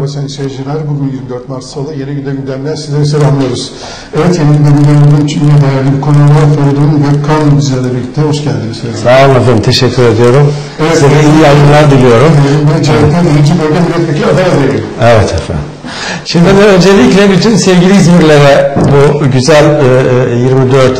Merhaba sayın seyirciler. Bugün 24 Mart Salı. Yeni gündemler sizleri selamlıyoruz. Evet, yeni gündemlerden için değerli bir konu var. Feridun Gökkan bizlerle birlikte. Hoş geldiniz. Sağ olun efendim. Teşekkür ediyorum. Evet, size iyi yayınlar diliyorum. CHP'nin 2. bölge milletvekili aday adayı. Evet efendim. Şimdi ben öncelikle bütün sevgili İzmirlere bu güzel 24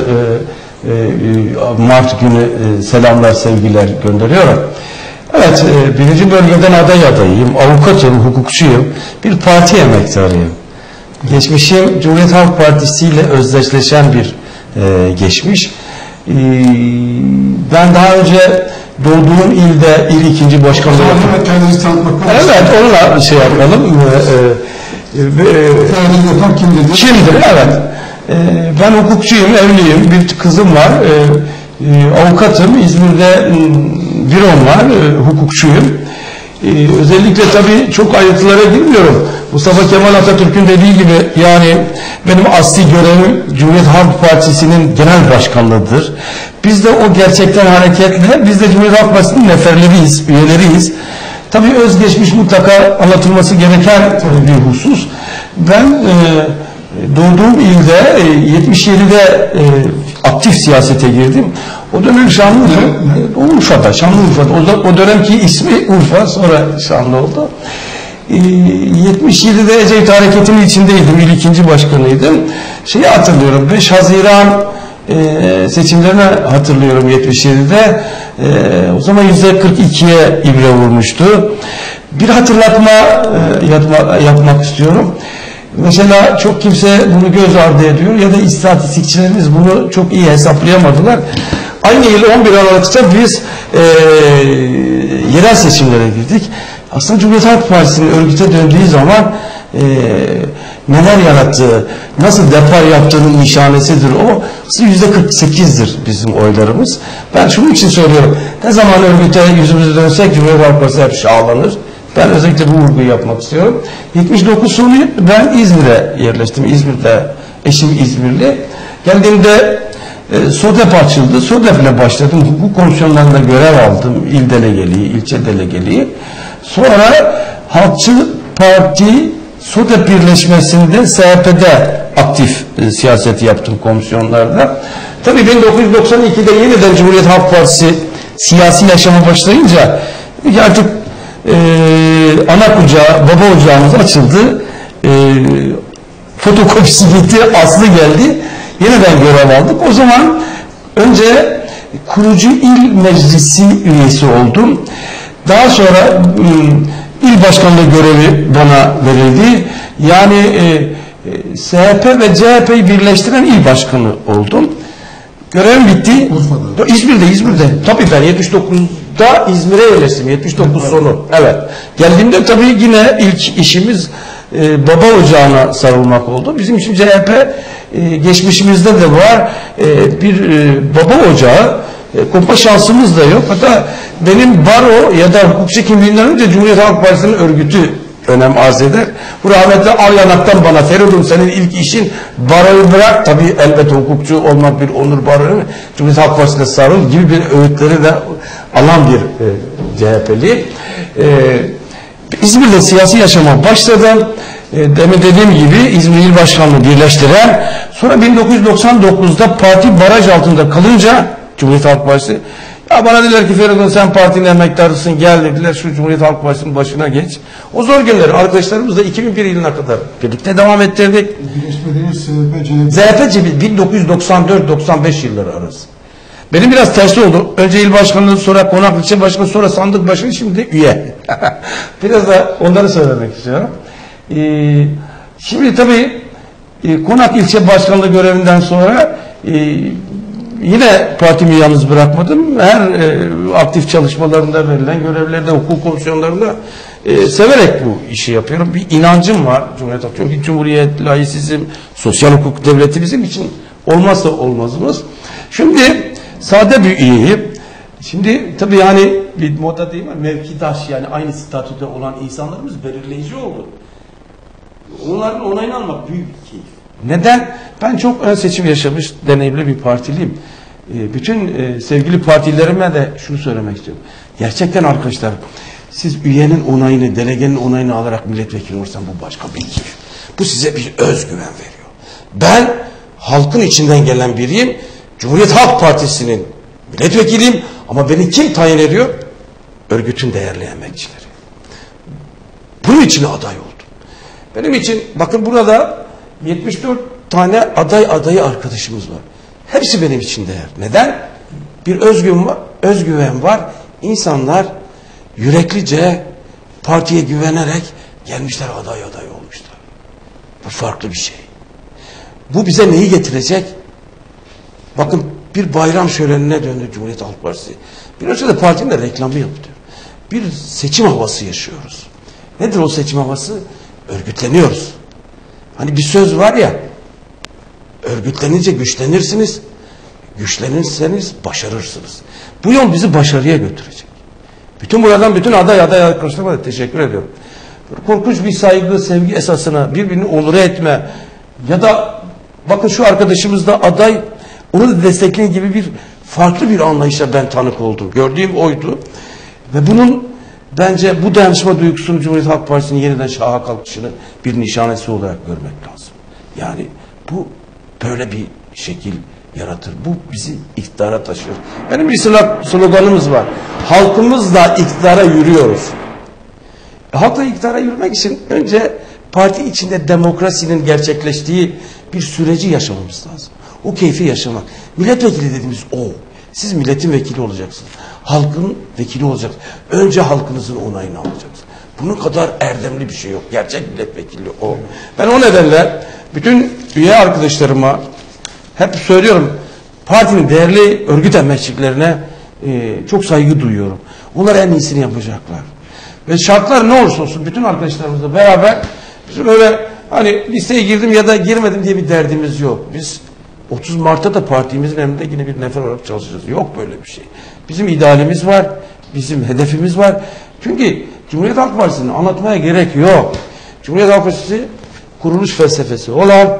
Mart günü selamlar, sevgiler gönderiyorum. Evet, birinci bölgeden aday adayıyım, avukatım, hukukçuyum, bir parti emektarıyım. Geçmişim Cumhuriyet Halk Partisi ile özdeşleşen bir geçmiş. Ben daha önce doğduğum ilde il ikinci başkanlığı yaptım. Kendinizi tanıtmak var. Evet, onunla şey yapalım. Kimdir? Evet. Ben hukukçuyum, evliyim, bir kızım var. Avukatım, İzmir'de bürom var, hukukçuyum. Özellikle tabii çok ayrıntılara girmiyorum. Mustafa Kemal Atatürk'ün dediği gibi, yani benim asli görevim Cumhuriyet Halk Partisi'nin genel başkanlığıdır. Biz de o gerçekten hareketle, biz de Cumhuriyet Halk Partisi'nin neferleriyiz, üyeleriyiz. Tabii özgeçmiş mutlaka anlatılması gereken bir husus. Ben doğduğum ilde 77'de aktif siyasete girdim. O dönem Urfa'da, Şanlıurfa'da. O dönemki ismi Urfa, sonra Şanlı oldu. 77'de Ecevit Hareketi'nin içindeydim, il ikinci başkanıydım. Şeyi hatırlıyorum, 5 Haziran seçimlerini hatırlıyorum 77'de. O zaman %42'ye ibre vurmuştu. Bir hatırlatma yapmak istiyorum. Mesela çok kimse bunu göz ardı ediyor ya da istatistikçilerimiz bunu çok iyi hesaplayamadılar. Aynı yıl 11 Aralık'ta biz yerel seçimlere girdik. Aslında Cumhuriyet Halk Partisi'nin örgüte döndüğü zaman neler yarattığı, nasıl depar yaptığının nişanesidir o. Aslında %48'dir bizim oylarımız. Ben şunun için söylüyorum. Ne zaman örgüte yüzümüzü dönsek Cumhuriyet Halk Partisi hep şahlanır. Ben özellikle bu vurguyu yapmak istiyorum. 79 sonu ben İzmir'e yerleştim. İzmir'de, eşim İzmirli. Geldiğimde SODEP açıldı. SODEP'le başladım. Hukuk komisyonlarında görev aldım. İl delegeliği, ilçe delegeliği. Sonra Halkçı Parti SODEP birleşmesinde SHP'de aktif siyaset yaptım komisyonlarda. Tabii 1992'de yeniden Cumhuriyet Halk Partisi siyasi yaşama başlayınca artık ana kucağı, baba ocağımız açıldı. Fotokopisi gitti, aslı geldi. Yeniden görev aldık. O zaman önce kurucu il meclisi üyesi oldum. Daha sonra il başkanlığı görevi bana verildi. Yani SHP ve CHP'yi birleştiren il başkanı oldum. Görevim bitti. Urfa'da. İzmir'de. Tabii ben 79'da İzmir'e yerleştim. 79 sonu. Evet. Geldiğimde tabii yine ilk işimiz baba ocağına sarılmak oldu. Bizim için CHP geçmişimizde de var. Bir baba ocağı. Kopma şansımız da yok. Hatta benim baro ya da hukukçu kimliğinden önce Cumhuriyet Halk Partisi'nin örgütü önem arz eder. Bu rahmetli Alyanak'tan bana, Feridun senin ilk işin baroyu bırak. Tabii elbette hukukçu olmak bir onur, baroyu Cumhuriyet Halk Partisi'ne sarıl gibi bir öğütleri de alan bir CHP'li. İzmir'de siyasi yaşama başladım. Demin dediğim gibi İzmir İl Başkanlığı birleştiren, sonra 1999'da parti baraj altında kalınca Cumhuriyet Halk Partisi, ya bana dediler ki Feridun sen partinin emektarısın, gel dediler, şu Cumhuriyet Halk Partisi'nin başına geç. O zor günleri arkadaşlarımızla 2001 yılına kadar birlikte devam ettirdik. Birleşmediğiniz CHP 1994-95 yılları arası. Benim biraz tersi oldu. Önce il başkanlığı, sonra konak ilçe başkanı, sonra sandık başkanı, şimdi üye. Biraz da onları söylemek istiyorum. Şimdi tabii konak ilçe başkanlığı görevinden sonra yine partimi yalnız bırakmadım. Her aktif çalışmalarında, verilen görevlerde, hukuk komisyonlarında severek bu işi yapıyorum. Bir inancım var Cumhuriyet Halk. Çünkü Cumhuriyet, laisizm, sosyal hukuk devleti bizim için olmazsa olmazımız. Şimdi sade bir üyeyim. Şimdi tabii yani bir moda değil mi? Mevkidaş, yani aynı statüde olan insanlarımız belirleyici oldu. Onların onayını almak büyük bir keyif. Neden? Ben çok ön seçim yaşamış, deneyimli bir partiliyim. Bütün sevgili partilerime de şunu söylemek istiyorum. Gerçekten arkadaşlar, siz üyenin onayını, delegenin onayını alarak milletvekili olursan bu başka bir iş. Bu size bir özgüven veriyor. Ben halkın içinden gelen biriyim. Cumhuriyet Halk Partisi'nin milletvekiliyim ama beni kim tayin ediyor? Örgütün değerli emekçileri. Bunun için aday oldum. Benim için bakın burada 74 tane adayı arkadaşımız var. Hepsi benim için değer. Neden? Bir özgüven var. İnsanlar yüreklice partiye güvenerek gelmişler, aday olmuşlar. Bu farklı bir şey. Bu bize neyi getirecek? Bakın bir bayram şölenine döndü Cumhuriyet Halk Partisi. Bir önce de partinin de reklamı yaptı. Bir seçim havası yaşıyoruz. Nedir o seçim havası? Örgütleniyoruz. Hani bir söz var ya, örgütlenince güçlenirsiniz, güçlenirseniz başarırsınız. Bu yol bizi başarıya götürecek. Bütün aday arkadaşlarıma da teşekkür ediyorum. Korkunç bir saygı, sevgi esasına, birbirini onur etme ya da bakın şu arkadaşımız da aday, onu da destekleyin gibi farklı bir anlayışa ben tanık oldum. Gördüğüm oydu. Ve bunun bence bu dayanışma duygusunu Cumhuriyet Halk Partisi'nin yeniden şaha kalkışını bir nişanesi olarak görmek lazım. Yani bu böyle bir şekil yaratır. Bu bizi iktidara taşır. Benim bir sloganımız var. Halkımızla iktidara yürüyoruz. Halkla iktidara yürümek için önce parti içinde demokrasinin gerçekleştiği bir süreci yaşamamız lazım. O keyfi yaşamak. Milletvekili dediğimiz o. Siz milletin vekili olacaksınız. Halkın vekili olacaksınız. Önce halkınızın onayını alacaksınız. Bunun kadar erdemli bir şey yok. Gerçek milletvekili o. Ben o nedenle bütün üye arkadaşlarıma hep söylüyorum, partinin değerli örgüt emekçilerine çok saygı duyuyorum. Onlar en iyisini yapacaklar. Ve şartlar ne olursa olsun bütün arkadaşlarımızla beraber bizim öyle hani listeye girdim ya da girmedim diye bir derdimiz yok. Biz 30 Mart'ta da partimizin emrinde yine bir nefer olarak çalışacağız. Yok böyle bir şey. Bizim idealimiz var, bizim hedefimiz var. Çünkü Cumhuriyet Halk Partisi'ni anlatmaya gerek yok. Cumhuriyet Halk Partisi kuruluş felsefesi olan,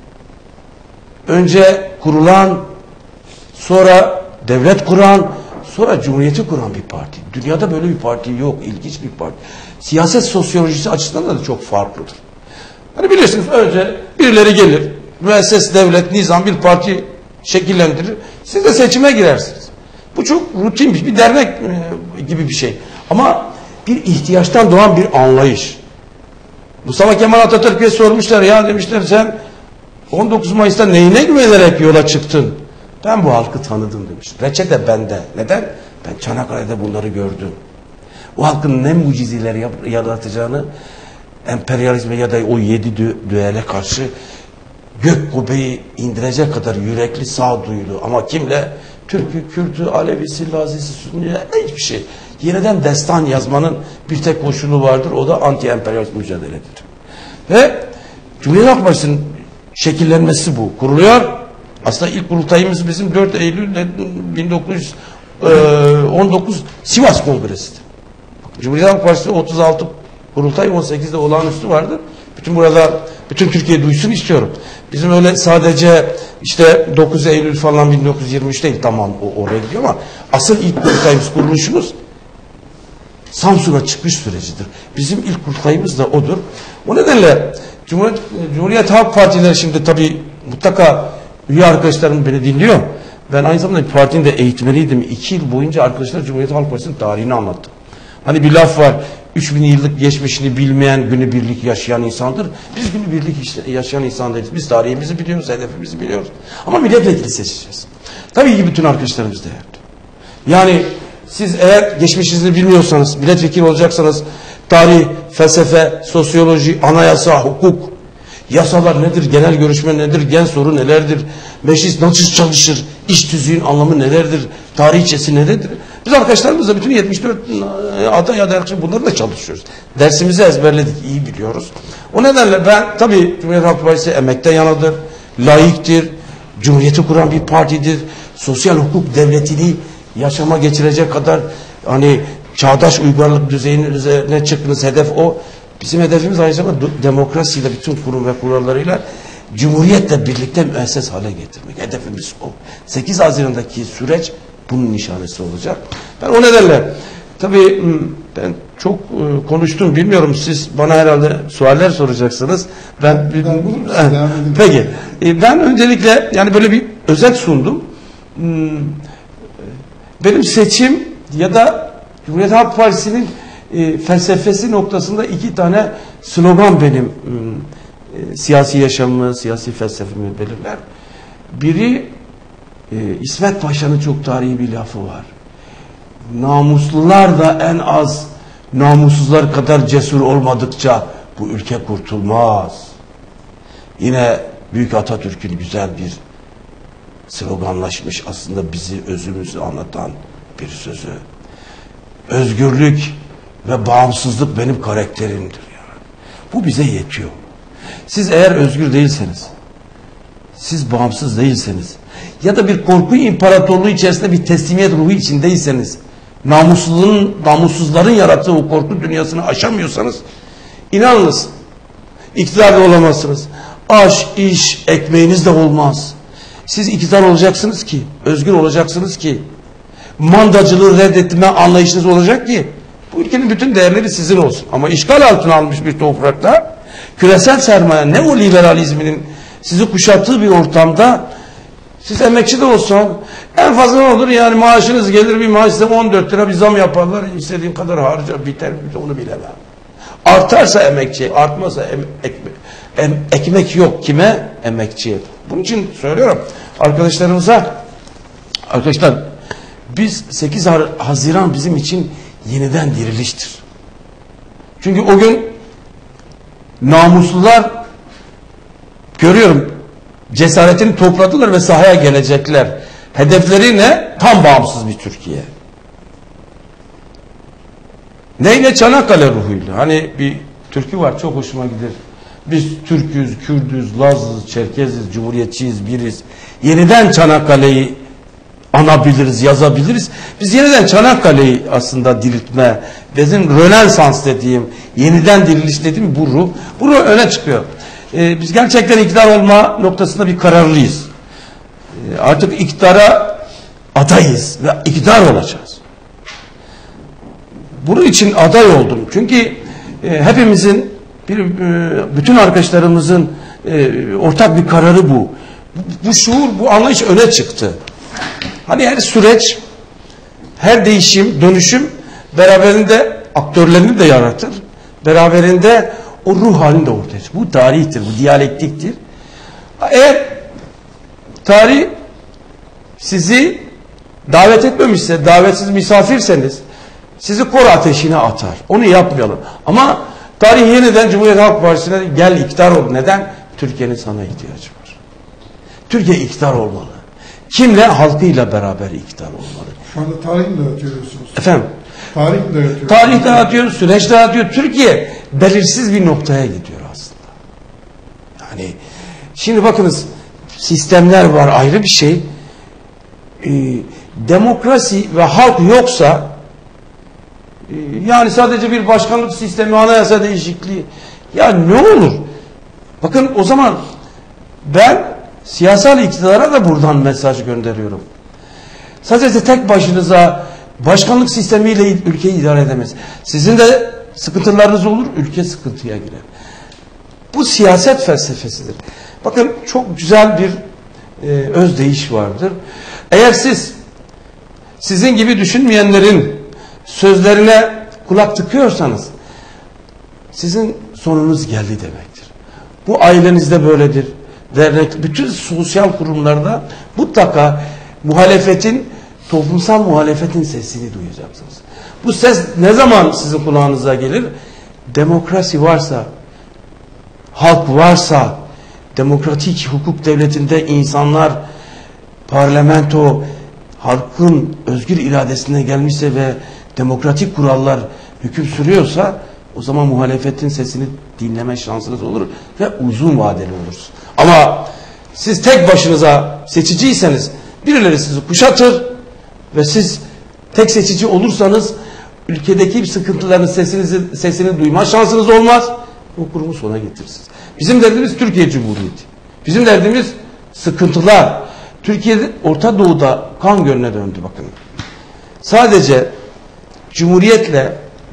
önce kurulan, sonra devlet kuran, sonra cumhuriyeti kuran bir parti. Dünyada böyle bir parti yok. İlginç bir parti. Siyaset sosyolojisi açısından da çok farklıdır. Hani bilirsiniz önce birileri gelir. Müesses, devlet, nizam bir parti şekillendirir. Siz de seçime girersiniz. Bu çok rutin bir dernek gibi bir şey. Ama bir ihtiyaçtan doğan bir anlayış. Mustafa Kemal Atatürk'e sormuşlar, ya demişler sen 19 Mayıs'ta neyine güvenerek yola çıktın? Ben bu halkı tanıdım demiş. Reçete bende. Neden? Ben Çanakkale'de bunları gördüm. O halkın ne mucizeler yaratacağını, emperyalizme ya da o 7 düğele karşı gök kubbeyi indirecek kadar yürekli, sağduyulu, ama kimle? Türk'ü, Kürt'ü, Alevisi, Lazisi, Sünni'ye hiçbir şey. Yeniden destan yazmanın bir tek koşulu vardır. O da anti-emperyalist mücadeledir. Ve Cumhuriyet Halk Partisi'nin şekillenmesi bu. Kuruluyor. Aslında ilk kurultayımız bizim 4 Eylül 1919 Sivas Kongresi'dir. Cumhuriyet Halk Partisi 36 kurultay, 18'de olağanüstü vardı. Bütün Türkiye duysun istiyorum. Bizim öyle sadece işte 9 Eylül falan 1923 değil, tamam o oraya gidiyor ama asıl ilk kurultayımız, kuruluşumuz Samsun'a çıkış sürecidir. Bizim ilk kurultayımız da odur. O nedenle Cumhuriyet Halk Partileri şimdi tabii mutlaka üye arkadaşlarım beni dinliyor. Ben aynı zamanda bir partinin de eğitmeniydim. 2 yıl boyunca arkadaşlar Cumhuriyet Halk Partisi'nin tarihini anlattım. Hani bir laf var, 3000 yıllık geçmişini bilmeyen günübirlik yaşayan insandır. Biz günübirlik yaşayan insan değiliz. Biz tarihimizi biliyoruz, hedefimizi biliyoruz. Ama milletvekili seçeceğiz. Tabii ki bütün arkadaşlarımız değerli. Yani siz eğer geçmişinizi bilmiyorsanız, milletvekili olacaksanız tarih, felsefe, sosyoloji, anayasa, hukuk, yasalar nedir, genel görüşme nedir, gen soru nelerdir, meclis nasıl çalışır, iş tüzüğün anlamı nelerdir, tarihçesi nelerdir? Biz arkadaşlarımızla bütün 74 aday arkadaşlar bunları da çalışıyoruz. Dersimizi ezberledik, iyi biliyoruz. O nedenle ben tabii Cumhuriyet Halk Partisi emekten yanadır, laiktir, cumhuriyeti kuran bir partidir, sosyal hukuk devletini yaşama geçirecek kadar hani çağdaş uygarlık düzeyinin üzerine çıktığınız hedef o. Bizim hedefimiz aynı zamanda demokrasiyle, bütün kurum ve kurallarıyla cumhuriyetle birlikte müesses hale getirmek. Hedefimiz o. 8 Haziran'daki süreç bunun nişanesi olacak. Ben o nedenle tabii Ben çok konuştum. Bilmiyorum, siz bana herhalde sualler soracaksınız. Peki. Ben öncelikle yani böyle bir özet sundum. Benim seçim ya da Cumhuriyet Halk Partisi'nin felsefesi noktasında 2 tane slogan benim siyasi yaşamımı, siyasi felsefemi belirler. Biri İsmet Paşa'nın çok tarihi bir lafı var. Namuslular da en az namussuzlar kadar cesur olmadıkça bu ülke kurtulmaz. Yine Büyük Atatürk'ün güzel bir sloganlaşmış, aslında bizi, özümüzü anlatan bir sözü. Özgürlük ve bağımsızlık benim karakterimdir. Yani. Bu bize yetiyor. Siz eğer özgür değilseniz, siz bağımsız değilseniz ya da bir korku imparatorluğu içerisinde bir teslimiyet ruhu içindeyseniz, namussuzların yarattığı o korku dünyasını aşamıyorsanız, inanınız iktidarda olamazsınız. Aş, iş, ekmeğiniz de olmaz. Siz iktidar olacaksınız ki, özgür olacaksınız ki, mandacılığı reddetme anlayışınız olacak ki, bu ülkenin bütün değerleri sizin olsun. Ama işgal altına almış bir toprakta, küresel sermaye, neoliberalizminin sizi kuşattığı bir ortamda, siz emekçi de olsan, en fazla ne olur yani, maaşınız gelir, bir maaş size 14 lira bir zam yaparlar, istediğin kadar harca, biter, onu bilemem. Artarsa emekçi, artmazsa ekmek yok. Kime? Emekçiye. Bunun için söylüyorum arkadaşlarımıza, arkadaşlar, biz 8 Haziran bizim için yeniden diriliştir. Çünkü o gün namuslular, görüyorum, cesaretini topladılar ve sahaya gelecekler. Hedefleri ne? Tam bağımsız bir Türkiye. Neyle? Çanakkale ruhuyla. Hani bir türkü var, çok hoşuma gider. Biz Türk'üz, Kürdüz, Laz'ız, Çerkeziz, Cumhuriyetçiyiz, biriz. Yeniden Çanakkale'yi anabiliriz, yazabiliriz. Biz yeniden Çanakkale'yi aslında diriltme, bizim Rönesans dediğim, yeniden diriliş dediğim bu ruh. Bu ruh öne çıkıyor. Biz gerçekten iktidar olma noktasında bir kararlıyız. Artık iktidara adayız ve iktidar olacağız. Bunun için aday oldum. Çünkü hepimizin, bütün arkadaşlarımızın ortak bir kararı bu. Bu şuur, bu anlayış öne çıktı. Hani her süreç, her değişim, dönüşüm beraberinde aktörlerini de yaratır. Beraberinde o ruh halini de ortaya çıkıyor. Bu tarihtir, bu diyalektiktir. Eğer tarih sizi davet etmemişse, davetsiz misafirseniz, sizi kor ateşine atar. Onu yapmayalım. Ama tarih yeniden Cumhuriyet Halk Partisi'ne gel iktidar ol. Neden? Türkiye'nin sana ihtiyacı var. Türkiye iktidar olmalı. Kimle? Halkıyla beraber iktidar olmalı. Şu anda tarih mi dağıtıyorsunuz? Efendim? Tarih mi dağıtıyorsunuz? Tarih dağıtıyor, süreç dağıtıyor. Türkiye belirsiz bir noktaya gidiyor aslında. Yani şimdi bakınız, sistemler var, ayrı bir şey. Demokrasi ve halk yoksa, yani sadece bir başkanlık sistemi, anayasa değişikliği, ya ne olur? Bakın, o zaman ben siyasal iktidara da buradan mesaj gönderiyorum. Sadece tek başınıza başkanlık sistemiyle ülkeyi idare edemez. Sizin de sıkıntılarınız olur, ülke sıkıntıya girer. Bu siyaset felsefesidir. Bakın, çok güzel bir özdeyiş vardır. Eğer siz sizin gibi düşünmeyenlerin sözlerine kulak tıkıyorsanız, sizin sonunuz geldi demektir. Bu ailenizde böyledir. Dernek, bütün sosyal kurumlarda mutlaka muhalefetin, toplumsal muhalefetin sesini duyacaksınız. Bu ses ne zaman sizin kulağınıza gelir? Demokrasi varsa, halk varsa, demokratik hukuk devletinde insanlar, parlamento, halkın özgür iradesine gelmişse ve demokratik kurallar hüküm sürüyorsa, o zaman muhalefetin sesini dinleme şansınız olur ve uzun vadeli olursunuz. Ama siz tek başınıza seçiciyseniz, birileri sizi kuşatır ve siz tek seçici olursanız, ülkedeki sıkıntıların sesini duyma şansınız olmaz. O kurumu sona getirirsiniz. Bizim derdimiz Türkiye Cumhuriyeti. Bizim derdimiz sıkıntılar. Türkiye'de, Orta Doğu'da kan gölüne döndü bakın. Sadece Cumhuriyetle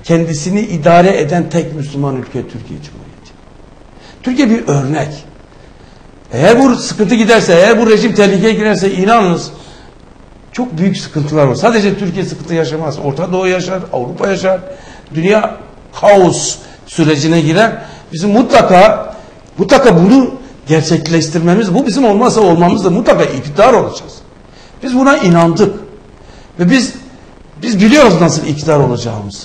kendisini idare eden tek Müslüman ülke Türkiye Cumhuriyeti. Türkiye bir örnek. Eğer bu sıkıntı giderse, eğer bu rejim tehlikeye girerse inanınız çok büyük sıkıntılar var. Sadece Türkiye sıkıntı yaşamaz. Orta Doğu yaşar, Avrupa yaşar. Dünya kaos sürecine girer. Bizim mutlaka bunu gerçekleştirmemiz, bu bizim olmazsa olmamızdır. Mutlaka iktidar olacağız. Biz buna inandık. Ve biz biliyoruz nasıl iktidar olacağımızı.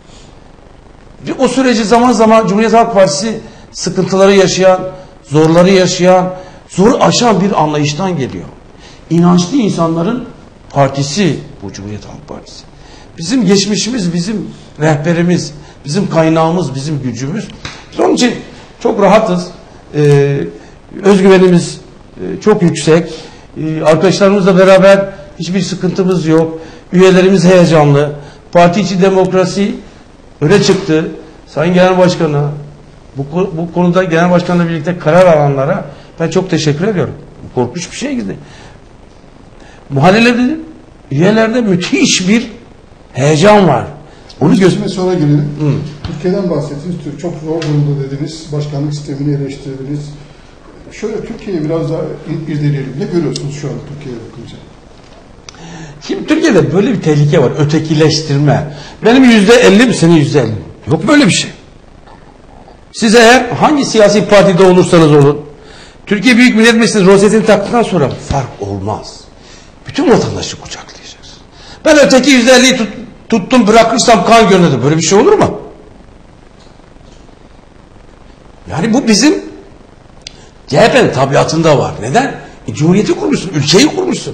O süreci zaman zaman Cumhuriyet Halk Partisi sıkıntıları yaşayan, zorları yaşayan, zoru aşan bir anlayıştan geliyor. İnançlı insanların partisi bu Cumhuriyet Halk Partisi. Bizim geçmişimiz, bizim rehberimiz, bizim kaynağımız, bizim gücümüz. Biz onun için çok rahatız. Özgüvenimiz çok yüksek. Arkadaşlarımızla beraber hiçbir sıkıntımız yok. Üyelerimiz heyecanlı. Parti içi demokrasi öne çıktı. Sayın Genel Başkan'a, bu konuda Genel Başkan'la birlikte karar alanlara ben çok teşekkür ediyorum. Korkunç bir şey gitti. Mahallelerde, üyelerde müthiş bir heyecan var. Onu sonra gelelim. Türkiye'den bahsettiniz. Çok zor durumda dediniz. Başkanlık sistemini eleştirdiniz. Şöyle Türkiye'yi biraz daha irdeleyelim. Ne görüyorsunuz şu an Türkiye'ye bakınca? Şimdi Türkiye'de böyle bir tehlike var. Ötekileştirme. Benim %50 mi, senin %50 mi? Yok böyle bir şey. Siz eğer hangi siyasi partide olursanız olun, Türkiye Büyük Millet Meclisi'nin rozetini taktıktan sonra fark olmaz. Bütün vatandaşı kucaklayacağız. Ben öteki %50'yi tuttum bırakırsam kan gönlüdür. Böyle bir şey olur mu? Yani bu bizim CHP'nin tabiatında var. Neden? Cumhuriyeti kurmuşsun, ülkeyi kurmuşsun.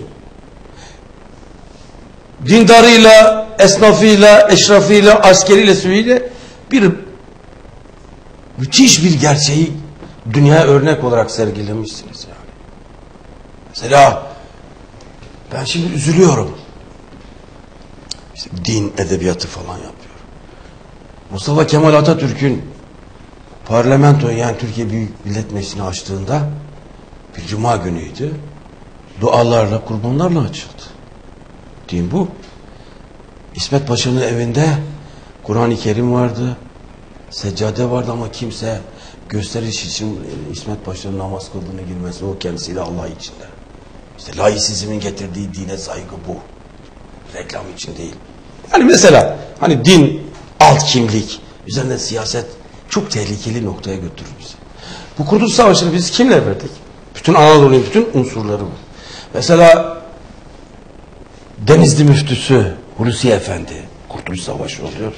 Dindarıyla, esnafıyla, eşrafıyla, askeriyle, siviliyle bir müthiş bir gerçeği dünya örnek olarak sergilemişsiniz yani. Mesela ben şimdi üzülüyorum. İşte din edebiyatı falan yapıyor. Mustafa Kemal Atatürk'ün parlamentoyu, yani Türkiye Büyük Millet Meclisi'ni açtığında bir cuma günüydü. Dualarla, kurbanlarla açıldı. Din bu. İsmet Paşa'nın evinde Kur'an-ı Kerim vardı. Seccade vardı ama kimse gösteriş için İsmet Paşa'nın namaz kıldığını girmesi, o kendisiyle Allah içinde. İşte laisizmin getirdiği dine saygı bu. Reklam için değil. Yani mesela hani din, alt kimlik, üzerinde siyaset çok tehlikeli noktaya götürür bizi. Bu Kurtuluş Savaşı'nı biz kimle verdik? Bütün Anadolu'nun bütün unsurları bu. Mesela Denizli Müftüsü Hulusi Efendi, Kurtuluş Savaşı oluyor.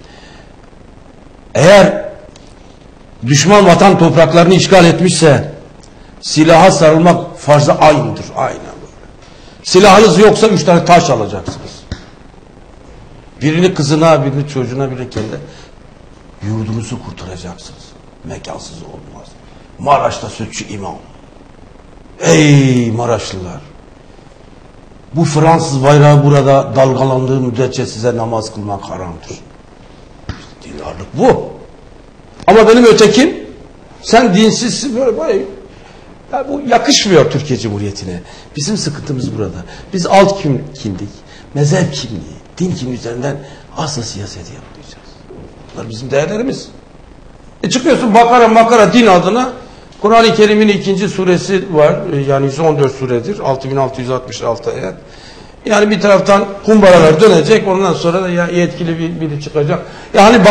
Eğer düşman vatan topraklarını işgal etmişse silaha sarılmak farz-ı aynıdır. Aynen böyle. Silahınız yoksa 3 tane taş alacaksınız. Birini kızına, birini çocuğuna, birini kendi yurdunuzu kurtaracaksınız. Mekansız olmaz. Maraş'ta Sütçü İmam. Ey Maraşlılar! Bu Fransız bayrağı burada dalgalandığı müddetçe size namaz kılmak haramdır. İşte dindarlık bu. Ama benim ötekim, sen dinsizsin böyle. Ya bu yakışmıyor Türkiye Cumhuriyeti'ne. Bizim sıkıntımız burada. Biz alt kimlik, mezhep kimliği, din kimliği üzerinden asla siyaseti yapmayacağız. Bunlar bizim değerlerimiz. Çıkıyorsun Bakara din adına, Kur'an-ı Kerim'in 2. suresi var. Yani 114 suredir. 6666 ayet. Yani bir taraftan kumbaralar dönecek. Ondan sonra da ya yetkili biri çıkacak. Yani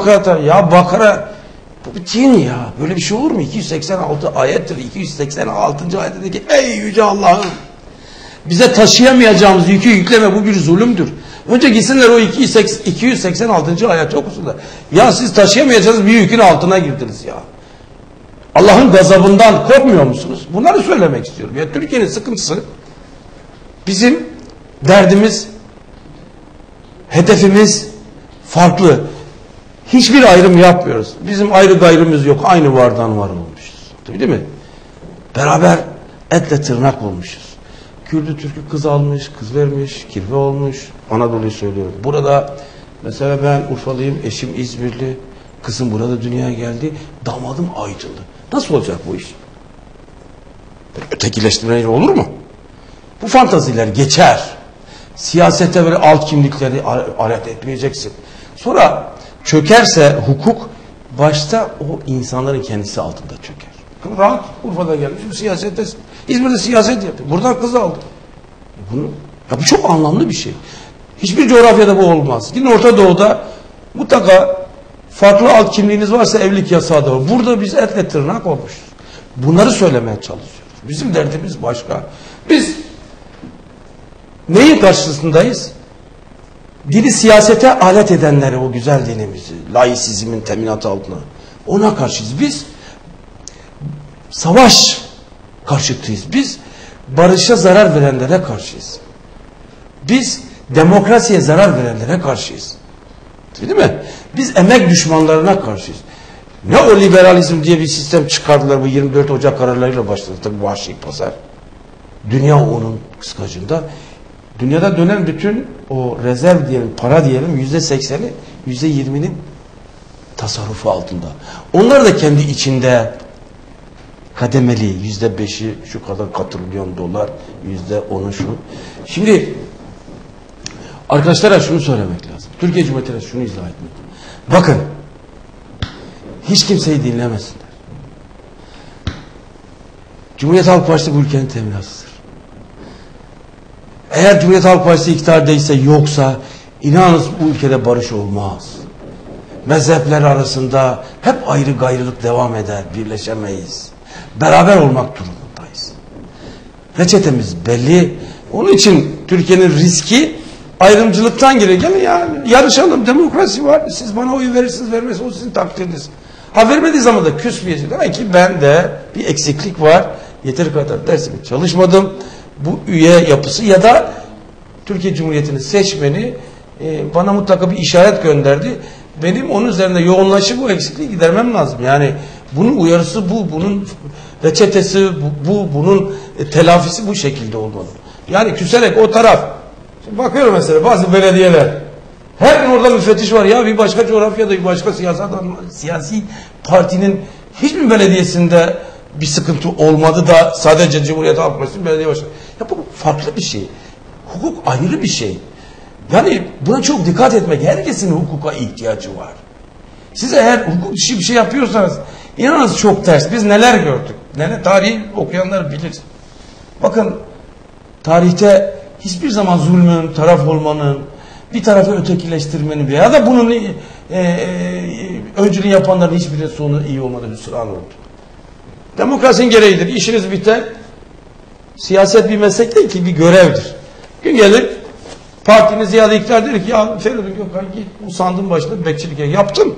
Bakara bu bir din ya. Böyle bir şey olur mu? 286 ayettir. 286. ayetteki ey yüce Allah'ım, bize taşıyamayacağımız yükü yükleme, bu bir zulümdür. Önce gitsinler o 286. ayeti okusunlar. Ya siz taşıyamayacağınız bir yükün altına girdiniz ya. Allah'ın gazabından korkmuyor musunuz? Bunları söylemek istiyorum. Ya Türkiye'nin sıkıntısı, bizim derdimiz, hedefimiz farklı. Hiçbir ayrım yapmıyoruz. Bizim ayrı gayrımız yok. Aynı vardan var olmuşuz. Değil mi? Beraber etle tırnak olmuşuz. Kürdü Türk'ü kız almış, kız vermiş, kirve olmuş. Anadolu'yu söylüyorum. Burada mesela ben Urfalıyım, eşim İzmirli. Kızım burada dünyaya geldi. Damadım Aydınlı. Nasıl olacak bu iş? Ötekileştirmeyle olur mu? Bu fantaziler geçer. Siyasete böyle alt kimlikleri alet etmeyeceksin. Sonra çökerse hukuk, başta o insanların kendisi altında çöker. Rahat Urfa'da gelmiş, siyasette, İzmir'de siyaset yapıyor. Buradan kız aldı. Bu çok anlamlı bir şey. Hiçbir coğrafyada bu olmaz. Gidin Orta Doğu'da mutlaka farklı alt kimliğiniz varsa evlilik yasağı da var. Burada biz etle tırnak olmuşuz. Bunları söylemeye çalışıyoruz. Bizim derdimiz başka. Biz neyin karşısındayız? Dili siyasete alet edenleri, o güzel dinimizi, laisizmin teminatı altına, ona karşıyız. Biz savaş karşıtıyız. Biz barışa zarar verenlere karşıyız. Biz demokrasiye zarar verenlere karşıyız. Değil mi? Biz emek düşmanlarına karşıyız. Neoliberalizm diye bir sistem çıkardılar, bu 24 Ocak kararlarıyla başladı. Tabii vahşi pazar. Dünya onun kıskacında. Dünyada dönen bütün o rezerv diyelim, para diyelim, %80'i, %20'nin tasarrufu altında. Onlar da kendi içinde kademeli, %5'i şu kadar katrilyon dolar, %10'u şu. Şimdi arkadaşlara şunu söylemek lazım. Türkiye Cumhuriyeti'ne şunu izah etmek. Bakın, hiç kimseyi dinlemesinler. Cumhuriyet Halk Partisi bu ülkenin teminatısıdır. Eğer Cumhuriyet Halk Partisi iktidardaysa, yoksa, inanınız bu ülkede barış olmaz. Mezhepler arasında hep ayrı gayrılık devam eder, birleşemeyiz. Beraber olmak durumundayız. Reçetemiz belli. Onun için Türkiye'nin riski ayrımcılıktan geliyor. Yani yarışalım, demokrasi var. Siz bana oy verirsiniz, vermezsiniz, o sizin takdiriniz. Ha, vermediği zaman da küsmeyeceğiz. Demek ki bende bir eksiklik var. Yeteri kadar dersimi çalışmadım. Bu üye yapısı ya da Türkiye Cumhuriyeti'nin seçmeni bana mutlaka bir işaret gönderdi. Benim onun üzerinde yoğunlaşıp bu eksikliği gidermem lazım. Yani bunun uyarısı bu, bunun reçetesi bu, bunun telafisi bu şekilde olmalı. Yani küserek o taraf. Şimdi bakıyorum mesela bazı belediyeler. Her gün orada müfettiş var. Ya bir başka coğrafyada, bir başka siyasi partinin hiçbir belediyesinde bir sıkıntı olmadı da sadece Cumhuriyet Halk Partisi belediye başkanı. Ya bu farklı bir şey. Hukuk ayrı bir şey. Yani buna çok dikkat etmek. Herkesin hukuka ihtiyacı var. Siz eğer hukuk dışı bir şey yapıyorsanız, inanınız çok ters. Biz neler gördük? Tarihi okuyanlar bilir. Bakın, tarihte hiçbir zaman zulmün, taraf olmanın, bir tarafı ötekileştirmenin veya da bunun öncülüğü yapanların hiçbirinin sonu iyi olmadı, hüsran oldu. Demokrasinin gereğidir. İşiniz biter. Siyaset bir meslek değil ki, bir görevdir. Gün gelir, partiniz ya da iktidar der ki, ya Feridun Gökhan git bu sandığın başında bekçilik yaptım.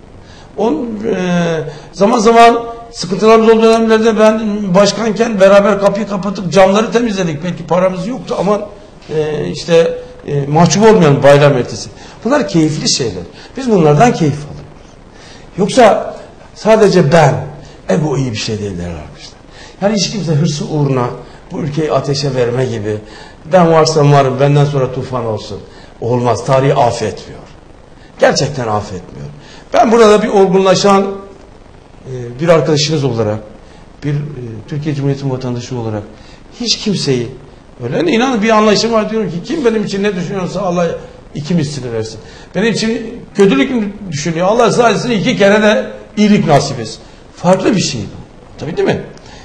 Zaman zaman sıkıntılarımız olduğu dönemlerde ben başkanken beraber kapıyı kapatıp camları temizledik. Belki paramız yoktu ama mahcup olmayalım bayram ertesi. Bunlar keyifli şeyler. Biz bunlardan keyif alıyoruz. Yoksa sadece bu iyi bir şey değil arkadaşlar. Yani hiç kimse hırsı uğruna bu ülkeyi ateşe verme gibi, ben varsam varım, benden sonra tufan olsun. Olmaz. Tarihi affetmiyor. Gerçekten affetmiyor. Ben burada bir olgunlaşan bir arkadaşınız olarak, bir Türkiye Cumhuriyeti vatandaşı olarak hiç kimseyi öyle inanın bir anlayışım var, diyorum ki kim benim için ne düşünüyorsa Allah iki mislini versin. Benim için kötülük mü düşünüyor? Allah sadece 2 kere de iyilik nasip etsin. Farklı bir şey bu. Tabii değil mi?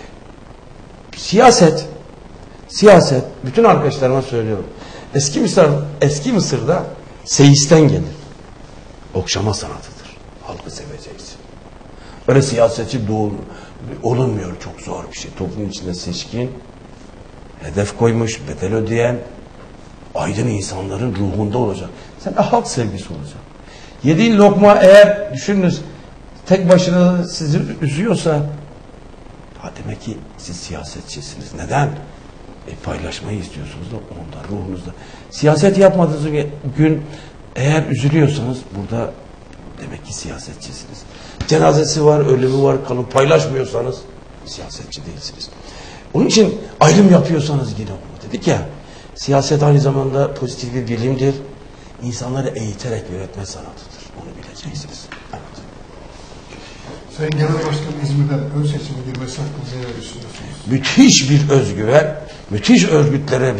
Siyaset, bütün arkadaşlarıma söylüyorum. Eski Mısır'da seyisten gelir. Okşama sanatıdır. Halkı seveceksin. Öyle siyasetçi olunmuyor. Çok zor bir şey. Toplumun içinde seçkin, hedef koymuş, bedel ödeyen, aydın insanların ruhunda olacak. Sen de halk sevgisi olacak. Yediğin lokma eğer düşününüz tek başına sizi üzüyorsa, demek ki siz siyasetçisiniz. Neden? Paylaşmayı istiyorsunuz da ondan, ruhunuzda. Siyaset yapmadığınız gün eğer üzülüyorsanız burada demek ki siyasetçisiniz. Cenazesi var, ölümü var, kanı paylaşmıyorsanız siyasetçi değilsiniz. Onun için ayrım yapıyorsanız yine onu. Dedik ya, siyaset aynı zamanda pozitif bir bilimdir. İnsanları eğiterek yönetme sanatıdır. Onu bileceksiniz. Evet. Sayın Genel Başkan, İzmir'den ön seçime girmesi hakkında neler düşünüyorsunuz? Müthiş bir özgüven, müthiş örgütlere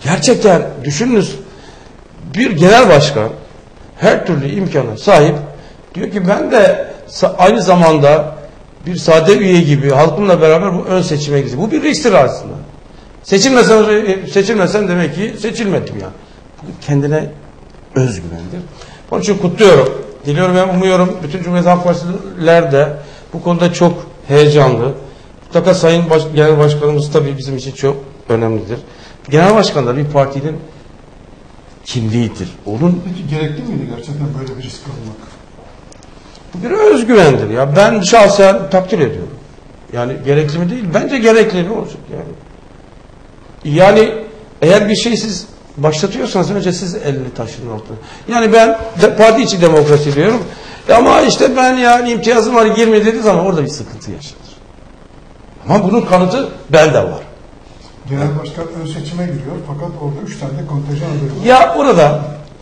Gerçekten düşününüz, bir genel başkan her türlü imkana sahip, diyor ki ben de aynı zamanda bir sade üye gibi halkımla beraber bu ön seçime gideceğim. Bu bir risktir aslında. Seçilmesem demek ki seçilmedim yani. Bu kendine özgüvendir. Onun için kutluyorum. Diliyorum ve umuyorum bütün Cumhuriyet Halk Partililer de bu konuda çok heyecanlı. Mutlaka Sayın Genel Başkanımız tabii bizim için çok önemlidir. Genel Başkanlar bir partinin kimliğidir. Onun Peki gerekli miydi gerçekten böyle bir risk almak? bu bir özgüvendir ya. Ben şahsen takdir ediyorum. Yani gerekli mi değil? Bence gerekli, ne olacak yani? Yani eğer bir şey siz başlatıyorsanız önce siz elini taşın altına. Yani ben parti içi demokrasi diyorum. Ama işte ben yani imtiyazım var 20 dediği zaman orada bir sıkıntı yaşanır. Ama bunun kanıtı bende var. Genel başkan ön seçime giriyor fakat orada 3 tane de kontenjan adayı var. Ya orada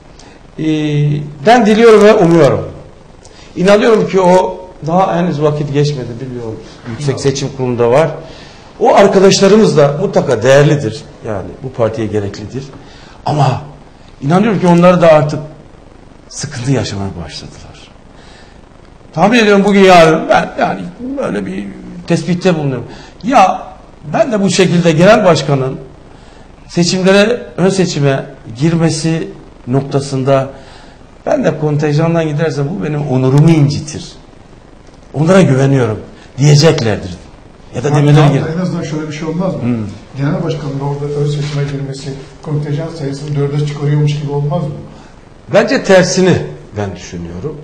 ben diliyorum ve umuyorum. İnanıyorum ki o daha henüz vakit geçmedi, biliyorum. Yüksek Seçim Kurulu'nda var. O arkadaşlarımız da mutlaka değerlidir. Yani bu partiye gereklidir. Ama inanıyorum ki onlar da artık sıkıntı yaşamaya başladılar. Tahmin ediyorum bugün yarın ben yani böyle bir tespitte bulunuyorum. Ya ben de bu şekilde genel başkanın seçimlere, ön seçime girmesi noktasında ben de kontenjandan gidersem bu benim onurumu incitir. Onlara güveniyorum diyeceklerdir. Ya da demeler gibi. En azından şöyle bir şey olmaz mı? Genel başkanın orada ön seçime girmesi kontenjan sayısını 4'e çıkarıyormuş gibi olmaz mı? Bence tersini ben düşünüyorum.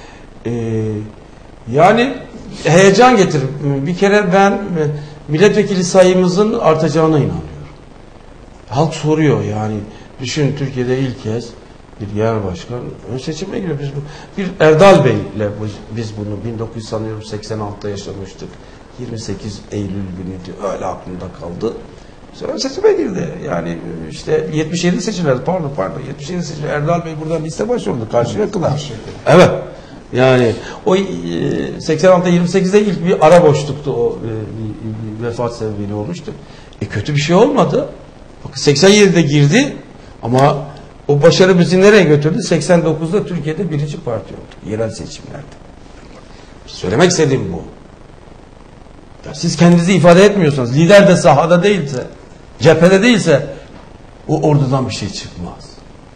Yani heyecan getirir. Bir kere ben milletvekili sayımızın artacağına inanıyorum. Halk soruyor yani. Düşün, Türkiye'de ilk kez bir genel başkan ön seçime giriyor. Bir Erdal Bey'le biz bunu 1986'da yaşamıştık. 28 Eylül günüydü. Öyle aklımda kaldı. Ön seçime girdi. Yani işte 77 seçiler. Pardon. 77 seçiler. Erdal Bey buradan liste başı oldu. Karşıyaka'da. Evet. Yani o 86'da 28'de ilk bir ara boşluktu, o bir vefat sebebiyle olmuştu. Kötü bir şey olmadı. Bakın 87'de girdi ama o başarı bizi nereye götürdü? 89'da Türkiye'de birinci parti olduk. Yerel seçimlerde. Söylemek istediğim bu. Ya siz kendinizi ifade etmiyorsanız, lider de sahada değilse, cephede değilse o ordudan bir şey çıkmaz.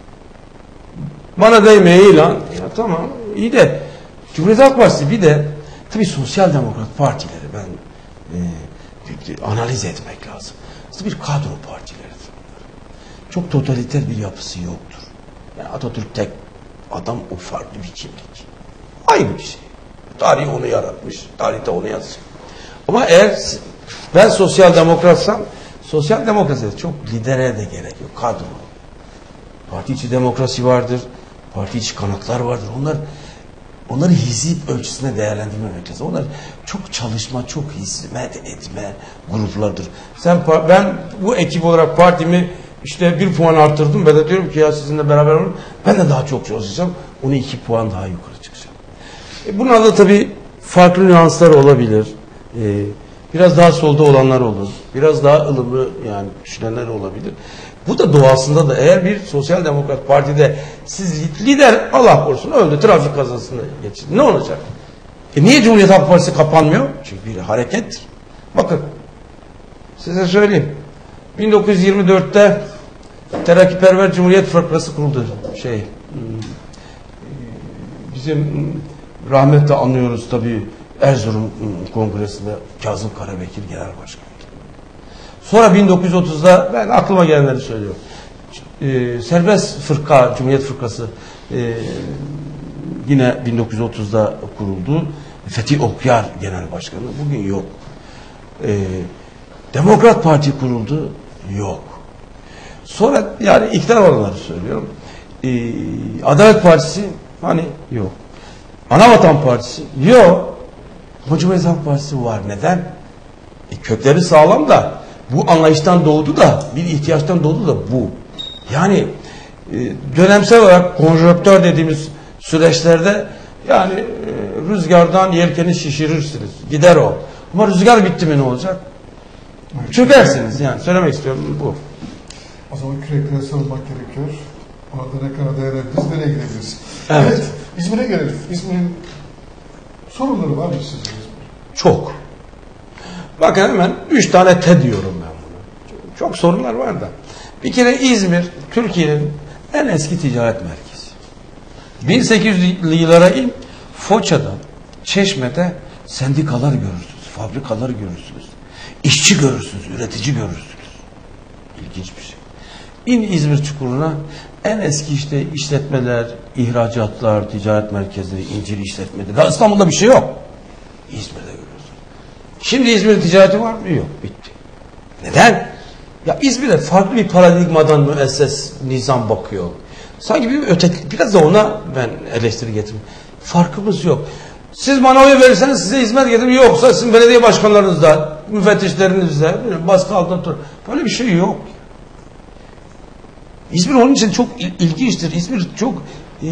Bana değme ilan. Ya tamam iyi de Cumhuriyet Halk Partisi bir de tabii sosyal demokrat partileri ben analiz etmek lazım. Aslında bir kadro partileridir. Çok totaliter bir yapısı yoktur. Yani Atatürk tek adam, o farklı bir kimlik. Aynı bir şey. Tarih onu yaratmış. Tarihte onu yazmış. Ama eğer ben sosyal demokratsam, sosyal demokraside çok lidere de gerek yok. Kadro. Parti içi demokrasi vardır. Parti içi kanatlar vardır. Onları hizip ölçüsüne değerlendirmemek lazım. Onlar çok çalışma, çok hizmet etme gruplardır. Ben bu ekip olarak partimi işte 1 puan arttırdım. Ben de diyorum ki ya sizinle beraber olun. Ben de daha çok çalışacağım. Onu 2 puan daha yukarı çıkacağım. Bunun da tabii farklı nüanslar olabilir. Biraz daha solda olanlar olur. Biraz daha ılımlı yani düşünenler olabilir. Bu da doğasında da eğer bir sosyal demokrat partide siz lider Allah korusun öldü, trafik kazasında geçti. Ne olacak? Niye Cumhuriyet Halk Partisi kapanmıyor? Çünkü bir harekettir. Bakın size söyleyeyim. 1924'te Terakkiperver Cumhuriyet Fırkası kuruldu. Bizim rahmetle anıyoruz tabii Erzurum Kongresi'nde Kazım Karabekir Genel Başkan. Sonra 1930'da ben aklıma gelenleri söylüyorum. Serbest Fırka, Cumhuriyet Fırkası yine 1930'da kuruldu. Fethi Okyar Genel Başkanı. Bugün yok. Demokrat Parti kuruldu. Yok. Sonra yani iktidar olanları söylüyorum. Adalet Partisi hani yok. Anavatan Partisi yok. Ama Cumhuriyet Halk Partisi var. Neden? Kökleri sağlam da bu anlayıştan doğdu da bir ihtiyaçtan doğdu da bu. Yani dönemsel olarak konjonktör dediğimiz süreçlerde yani rüzgardan yelkeni şişirirsiniz. Gider o. Ama rüzgar bitti mi ne olacak? Çökersiniz yani. Söylemek istiyorum bu. O zaman küreklere sarılmak gerekiyor. Orada ne kadar dayanabiliriz, nereye gidebiliriz? Evet. İzmir'e gelelim. İzmir'in sorunları var mı sizce? Çok. Bakın hemen 3 tane T diyorum ben buna. Çok sorunlar var da. Bir kere İzmir, Türkiye'nin en eski ticaret merkezi. 1800'lü yıllara in, Foça'da, Çeşme'de sendikalar görürsünüz, fabrikalar görürsünüz, işçi görürsünüz, üretici görürsünüz. İlginç bir şey. İn İzmir çukuruna, en eski işte işletmeler, ihracatlar, ticaret merkezleri, incir işletmeleri. Daha İstanbul'da bir şey yok. İzmir'de görüyorsun. Şimdi İzmir'in ticareti var mı? Yok. Bitti. Neden? Ya İzmir'e farklı bir paradigmadan müesses nizam bakıyor. Sanki bir öteki, biraz da ona ben eleştiri getiriyorum. Farkımız yok. Siz bana oy verirseniz size hizmet getiririm. Yoksa sizin belediye başkanlarınızda, müfettişlerinizde baskı altında tutun. Böyle bir şey yok. İzmir onun için çok ilginçtir. İzmir çok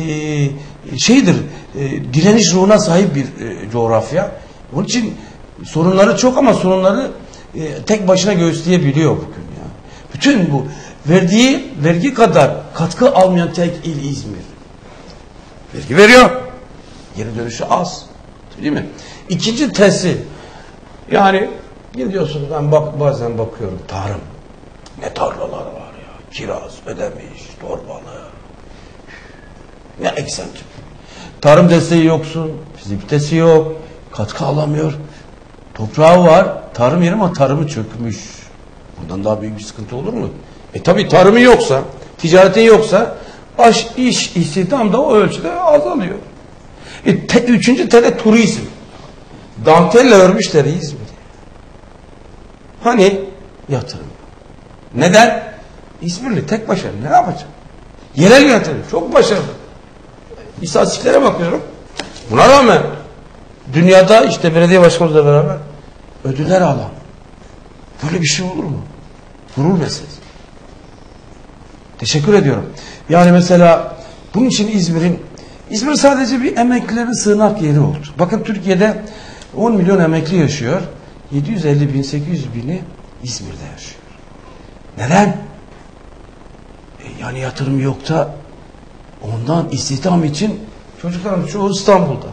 direniş ruhuna sahip bir coğrafya. Onun için sorunları çok ama sorunları tek başına göğüsleyebiliyor bugün ya. Bütün bu verdiği vergi kadar katkı almayan tek il İzmir. Vergi veriyor. Geri dönüşü az. Değil mi? İkinci tesi, yani gidiyorsun, ben bazen bakıyorum, tarım. Ne tarlalar var ya. Kiraz, Ödemiş, Torbalı. Ne eksentik. Tarım desteği yoksun. Fizikçisi yok. Katkı alamıyor. Toprağı var. Tarım yeri ama tarımı çökmüş. Bundan daha büyük bir sıkıntı olur mu? Tabii tarımı yoksa, ticaretin yoksa iş istihdam da o ölçüde azalıyor. Üçüncü tane turizm. Dantelle örmüşler İzmir'i. Hani yatırım. Neden? İzmirli tek başına ne yapacak? Yerel yönetim çok başarılı. İstatistiklere bakıyorum. Buna rağmen dünyada işte belediye başkanımızla beraber ödüller alan. Böyle bir şey olur mu? Gurur meselesi. Teşekkür ediyorum. Yani mesela bunun için İzmir sadece bir emeklilerin sığınak yeri oldu. Bakın Türkiye'de 10 milyon emekli yaşıyor. 750 bin, 800 bini İzmir'de yaşıyor. Neden? Yani yatırım yok da ondan istihdam için çocukların çoğu İstanbul'da.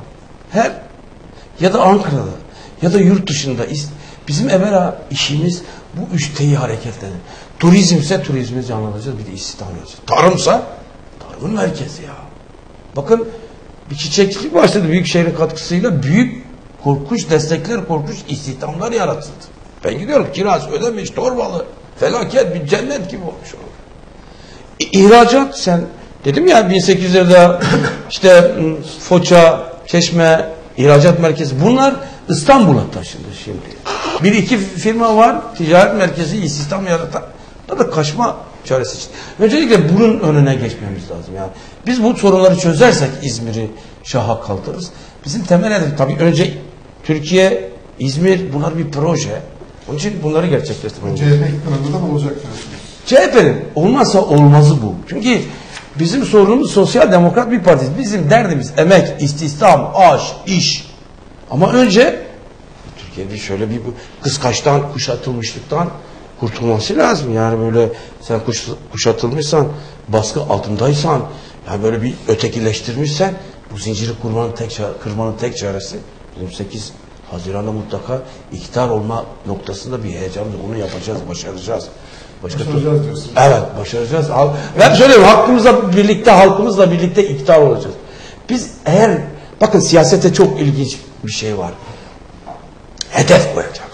Ya da Ankara'da ya da yurt dışında. Bizim evvela işimiz bu 3 T'yi hareketlenir. Turizmse turizmi canlandıracağız, bir de istihdam yapacağız. Tarımsa tarımın merkezi ya. Bakın bir çiçekçilik başladı büyükşehirin katkısıyla, büyük korkunç destekler, korkunç istihdamlar yaratıldı. Ben gidiyorum, Kiraz, Ödemiş, Torbalı, felaket, bir cennet gibi olmuş orada. İhracat, sen dedim ya 1800'lerde işte Foça, Çeşme, ihracat merkezi, bunlar İstanbul'a taşındı şimdi. Bir iki firma var, ticaret merkezi, istihdam yaratan, da kaçma çaresi için. Öncelikle bunun önüne geçmemiz lazım. Yani biz bu sorunları çözersek İzmir'i şaha kaldırırız. Bizim temel hedef tabii önce Türkiye, İzmir, bunlar bir proje. Onun için bunları gerçekleştirmemiz lazım. CHP iktidarında da olacak diyorsunuz. CHP'nin olmazsa olmazı bu. Çünkü bizim sorunumuz sosyal demokrat bir parti. Bizim derdimiz emek, istihdam, iş. Ama önce Türkiye'de şöyle bir kıskaçtan, kuşatılmışlıktan kurtulması lazım. Yani böyle sen kuşatılmışsan, baskı altındaysan, yani böyle bir ötekileştirmişsen, bu zinciri kırmanın tek çaresi 28 Haziran'da mutlaka iktidar olma noktasında bir heyecanımız. Onu yapacağız, başaracağız. Başaracağız diyorsunuz. Evet, başaracağız. Ben söylüyorum, halkımızla birlikte iktidar olacağız. Biz bakın siyasette çok ilginç bir şey var. Hedef koyacaksınız.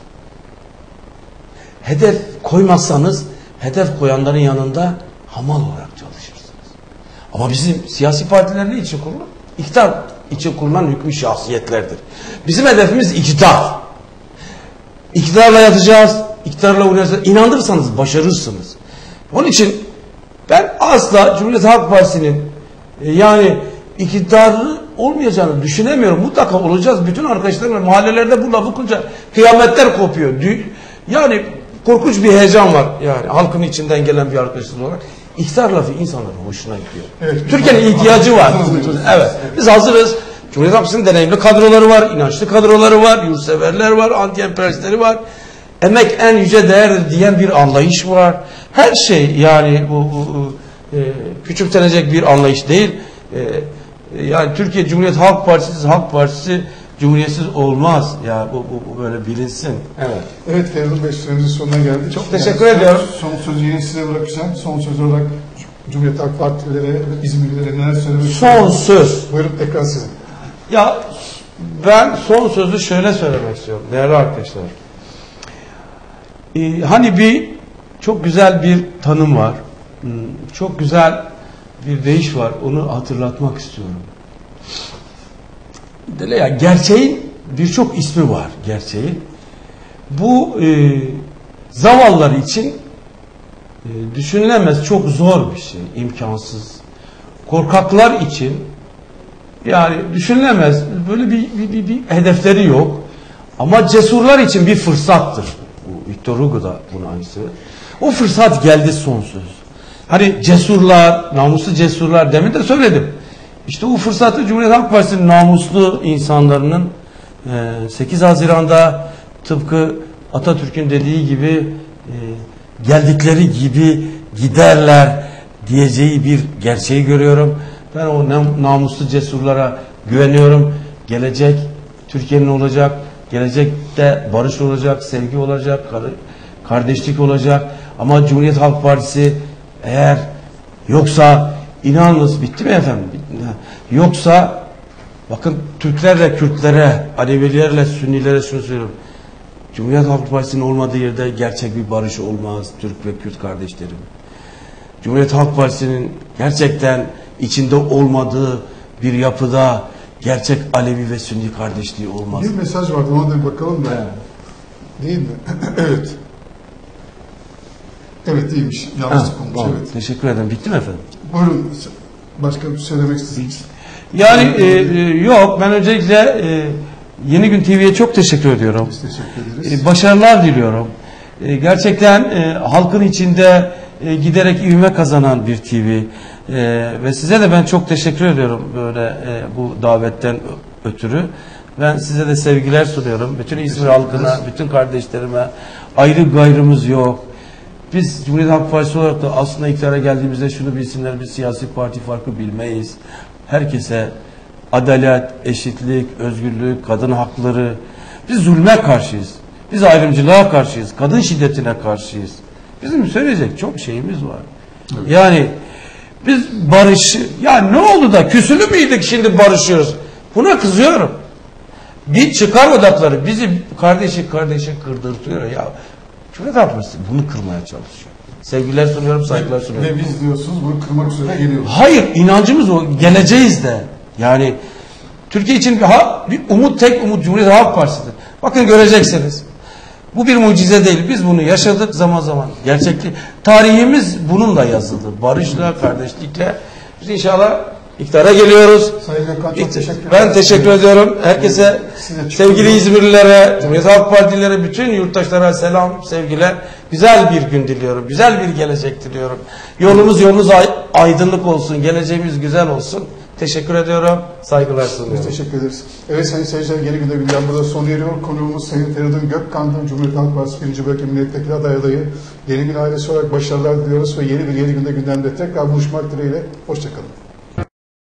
Hedef koymazsanız, hedef koyanların yanında hamal olarak çalışırsınız. Ama bizim siyasi partiler ne için kurulur? İktidar için kurulan hükmü şahsiyetlerdir. Bizim hedefimiz iktidar. İktidarla yatacağız, iktidarla uğraşacağız. İnandırırsanız başarırsınız. Onun için ben asla Cumhuriyet Halk Partisi'nin yani iktidarı olmayacağını düşünemiyorum. Mutlaka olacağız. Bütün arkadaşlarım mahallelerde bu lafı okunca kıyametler kopuyor. Yani korkunç bir heyecan var. Yani halkın içinden gelen bir arkadaşımız olarak. İktidar lafı insanların hoşuna gidiyor. Evet, Türkiye'nin ihtiyacı var. Evet. Biz hazırız. Cumhuriyet Halk Partisi'nin deneyimli kadroları var, inançlı kadroları var, yurtseverler var, anti-emperyalistleri var. emek en yüce değerdir diyen bir anlayış var. Her şey yani bu küçümsenecek bir anlayış değil. Yani Türkiye Cumhuriyet Halk Partisi, Halk Partisi Cumhuriyetsiz olmaz. Ya bu böyle bilinsin. Evet. Evet Feridun Bey, süremizin sonuna geldik. Çok teşekkür ediyorum. Son sözü yine size bırakacağım. Son söz olarak Cumhuriyet Halk Partililere ve İzmirlilere neler söylemek Son söz. Buyurun, ekran sizin. Ya ben son sözü şöyle söylemek istiyorum değerli arkadaşlar. Hani bir çok güzel bir tanım var. Çok güzel bir deyiş var. Onu hatırlatmak istiyorum. Ya gerçeğin birçok ismi var gerçeğin. Bu zavallılar için düşünülemez, çok zor bir şey, imkansız. Korkaklar için yani düşünülemez, böyle bir hedefleri yok. Ama cesurlar için bir fırsattır. Victor Hugo da bunu aynı söylüyor. O fırsat geldi, son söz. Hani cesurlar, namuslu cesurlar, demin de söyledim. İşte o fırsatı Cumhuriyet Halk Partisi'nin namuslu insanlarının 8 Haziran'da tıpkı Atatürk'ün dediği gibi geldikleri gibi giderler diyeceği bir gerçeği görüyorum. Ben o namuslu cesurlara güveniyorum. Gelecek Türkiye'nin olacak. Gelecekte barış olacak, sevgi olacak, kardeşlik olacak. Ama Cumhuriyet Halk Partisi eğer yoksa, inanınız, bitti mi efendim? Yoksa bakın, Türklerle Kürtlere, Alevilerle Sünnilere şunu söylüyorum. Cumhuriyet Halk Partisi'nin olmadığı yerde gerçek bir barış olmaz Türk ve Kürt kardeşlerim. Cumhuriyet Halk Partisi'nin gerçekten içinde olmadığı bir yapıda gerçek Alevi ve Sünni kardeşliği olmaz. Bir mesaj vardı, ona da bir bakalım da. Evet. Değil mi? Evet. Evet, değilmiş. Yanlışlık olmuş. Tamam. Evet. Teşekkür ederim. Bitti mi efendim? Buyurun. Başka bir söylemek istediğiniz. Yani yok, ben öncelikle Yeni Gün TV'ye çok teşekkür ediyorum. Biz teşekkür ederiz. Başarılar diliyorum. Gerçekten halkın içinde giderek ivme kazanan bir TV. Ve size de ben çok teşekkür ediyorum böyle bu davetten ötürü. Ben size de sevgiler sunuyorum. Bütün İzmir halkına, bütün kardeşlerime, ayrı gayrımız yok. Biz Cumhuriyet Halk Partisi olarak da aslında iktidara geldiğimizde şunu bilsinler, biz siyasi parti farkı bilmeyiz. Herkese adalet, eşitlik, özgürlük, kadın hakları, biz zulme karşıyız. Biz ayrımcılığa karşıyız, kadın şiddetine karşıyız. Bizim söyleyecek çok şeyimiz var. Evet. Yani biz ya ne oldu da küsülü müydük şimdi barışıyoruz? Buna kızıyorum. Bir çıkar odakları bizi kardeşi kırdırtıyor ya. Cumhuriyet Halk Partisi bunu kırmaya çalışıyor. Sevgiler sunuyorum, saygılar sunuyorum. Ve biz diyorsunuz bunu kırmak üzere geliyoruz. Hayır, inancımız o. Geleceğiz de. Yani Türkiye için bir umut, tek umut Cumhuriyet Halk Partisi'dir. Bakın göreceksiniz. Bu bir mucize değil. Biz bunu yaşadık zaman zaman. Gerçeklik. Tarihimiz bununla yazıldı. Barışla, kardeşlikle. Biz inşallah iktidara geliyoruz. Sayın Gökhan, çok teşekkür ederim. Ben teşekkür ediyorum. Herkese, sevgili İzmirlilere, Cumhuriyet Halk Partililere, bütün yurttaşlara selam, sevgiler. Güzel bir gün diliyorum. Güzel bir gelecek diliyorum. Yolumuz aydınlık olsun. Geleceğimiz güzel olsun. Teşekkür ediyorum. Saygılar sunuyorum. Biz teşekkür ederiz. Evet sayın seyirciler, Yeni Günde gündem burada sona eriyor. Konuğumuz Sayın Feridun Gökkan'dan, Cumhuriyet Halk Partisi 1. Bölge Milletvekili adayı. Yeni Gün ailesi olarak başarılar diliyoruz ve yeni bir Yeni Günde gündemde tekrar buluşmak dileğiyle. Hoşçakalın.